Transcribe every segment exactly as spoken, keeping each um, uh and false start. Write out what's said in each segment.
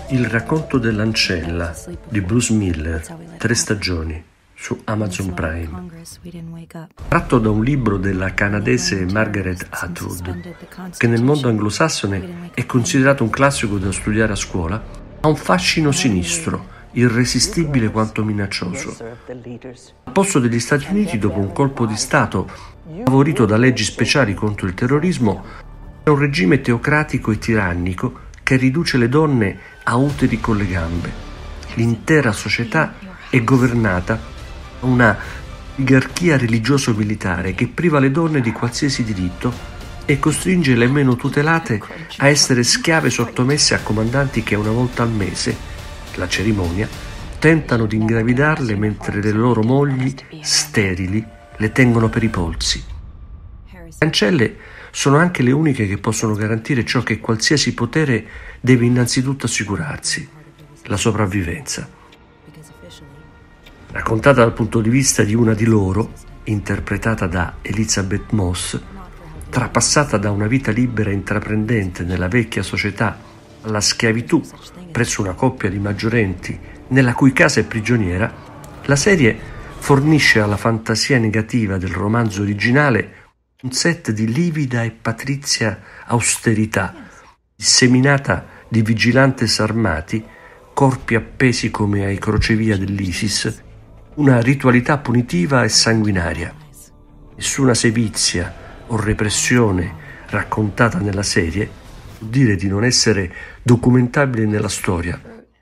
Il racconto dell'ancella di Bruce Miller, tre stagioni, su Amazon Prime. Tratto da un libro della canadese Margaret Atwood, che nel mondo anglosassone è considerato un classico da studiare a scuola, ha un fascino sinistro, irresistibile quanto minaccioso. Al posto degli Stati Uniti, dopo un colpo di Stato favorito da leggi speciali contro il terrorismo, è un regime teocratico e tirannico che riduce le donne a uteri con le gambe. L'intera società è governata da una oligarchia religioso-militare che priva le donne di qualsiasi diritto e costringe le meno tutelate a essere schiave sottomesse a comandanti che una volta al mese, la cerimonia, tentano di ingravidarle mentre le loro mogli, sterili, le tengono per i polsi. Le ancelle sono anche le uniche che possono garantire ciò che qualsiasi potere deve innanzitutto assicurarsi: la sopravvivenza. Raccontata dal punto di vista di una di loro, interpretata da Elisabeth Moss, trapassata da una vita libera e intraprendente nella vecchia società alla schiavitù presso una coppia di maggiorenti nella cui casa è prigioniera, la serie fornisce alla fantasia negativa del romanzo originale un set di livida e patrizia austerità, disseminata di vigilantes armati, corpi appesi come ai crocevia dell'ISIS, una ritualità punitiva e sanguinaria. Nessuna sevizia o repressione raccontata nella serie vuol dire di non essere documentabile nella storia.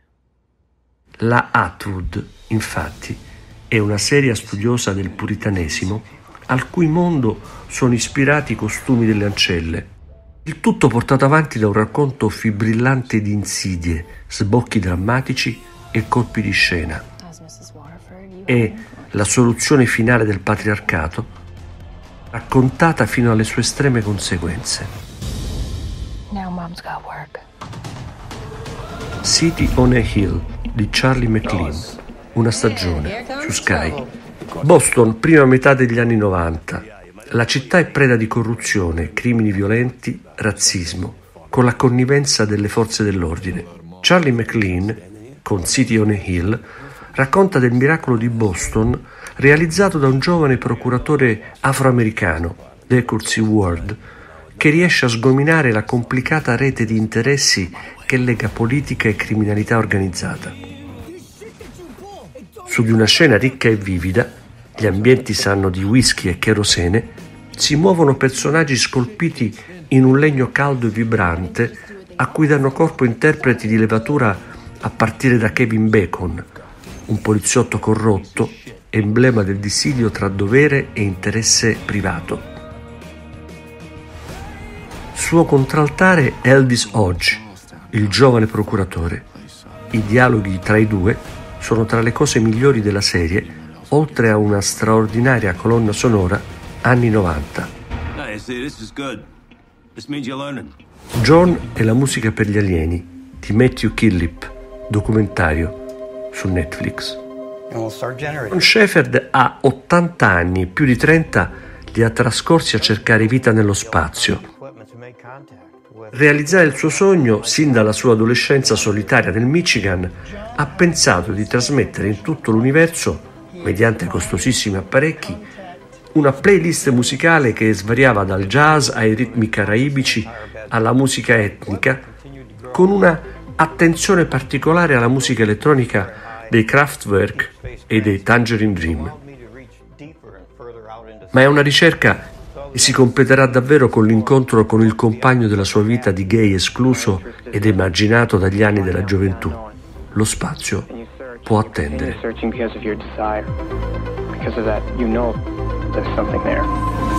La Atwood, infatti, è una seria studiosa del puritanesimo al cui mondo sono ispirati i costumi delle ancelle. Il tutto portato avanti da un racconto fibrillante di insidie, sbocchi drammatici e colpi di scena. È la soluzione finale del patriarcato, raccontata fino alle sue estreme conseguenze. Now mom's got work. City on a Hill di Charlie McLean, una stagione, su Sky. Boston, prima metà degli anni novanta. La città è preda di corruzione, crimini violenti, razzismo, con la connivenza delle forze dell'ordine. Charlie McLean, con City on a Hill, racconta del miracolo di Boston realizzato da un giovane procuratore afroamericano, Decurcy Ward, che riesce a sgominare la complicata rete di interessi che lega politica e criminalità organizzata. Su di una scena ricca e vivida, gli ambienti sanno di whisky e cherosene, si muovono personaggi scolpiti in un legno caldo e vibrante a cui danno corpo interpreti di levatura a partire da Kevin Bacon, un poliziotto corrotto, emblema del dissidio tra dovere e interesse privato. Suo contraltare è Aldis Hodge, il giovane procuratore. I dialoghi tra i due sono tra le cose migliori della serie, oltre a una straordinaria colonna sonora anni novanta. John e la musica per gli alieni di Matthew Killip, documentario su Netflix. John Shepherd ha ottanta anni e più di trenta li ha trascorsi a cercare vita nello spazio. Realizzare il suo sogno, sin dalla sua adolescenza solitaria nel Michigan, ha pensato di trasmettere in tutto l'universo, mediante costosissimi apparecchi, una playlist musicale che svariava dal jazz ai ritmi caraibici alla musica etnica, con una attenzione particolare alla musica elettronica dei Kraftwerk e dei Tangerine Dream. Ma è una ricerca che si completerà davvero con l'incontro con il compagno della sua vita di gay escluso ed emarginato dagli anni della gioventù. Lo spazio può attendere. Because of that, you know there's something there.